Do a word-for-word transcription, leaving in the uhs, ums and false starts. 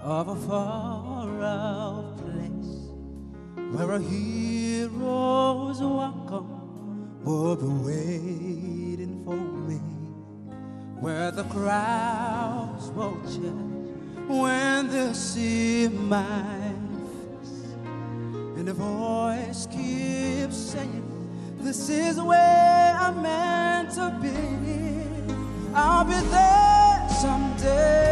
of a far-off place where a hero's welcome will be waiting for me, where the crowds will cheer when they see my face, and a voice keeps saying, this is where I'm meant to be. I'll be there someday.